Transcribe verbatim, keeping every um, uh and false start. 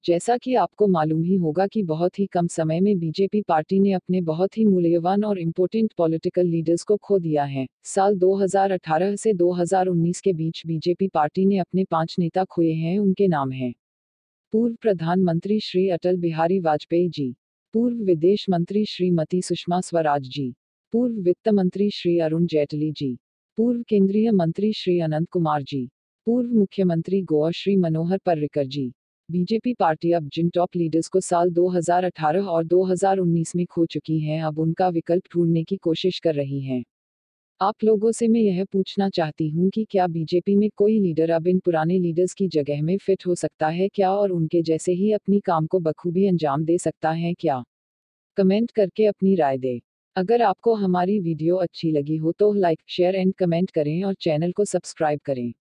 जैसा कि आपको मालूम ही होगा कि बहुत ही कम समय में बीजेपी पार्टी ने अपने बहुत ही मूल्यवान और इम्पोर्टेंट पॉलिटिकल लीडर्स को खो दिया है। साल दो हज़ार अठारह से दो हज़ार उन्नीस के बीच बीजेपी पार्टी ने अपने पांच नेता खोए हैं। उनके नाम हैं: पूर्व प्रधानमंत्री श्री अटल बिहारी वाजपेयी जी, पूर्व विदेश मंत्री श्रीमती सुषमा स्वराज जी, पूर्व वित्त मंत्री श्री अरुण जेटली जी, पूर्व केंद्रीय मंत्री श्री अनंत कुमार जी, पूर्व मुख्यमंत्री गोवा श्री मनोहर पर्रिकर जी। बीजेपी पार्टी अब जिन टॉप लीडर्स को साल दो हज़ार अठारह और दो हज़ार उन्नीस में खो चुकी हैं, अब उनका विकल्प ढूंढने की कोशिश कर रही हैं। आप लोगों से मैं यह पूछना चाहती हूँ कि क्या बीजेपी में कोई लीडर अब इन पुराने लीडर्स की जगह में फिट हो सकता है क्या, और उनके जैसे ही अपनी काम को बखूबी अंजाम दे सकता है क्या? कमेंट करके अपनी राय दें। अगर आपको हमारी वीडियो अच्छी लगी हो तो लाइक, शेयर एंड कमेंट करें और चैनल को सब्सक्राइब करें।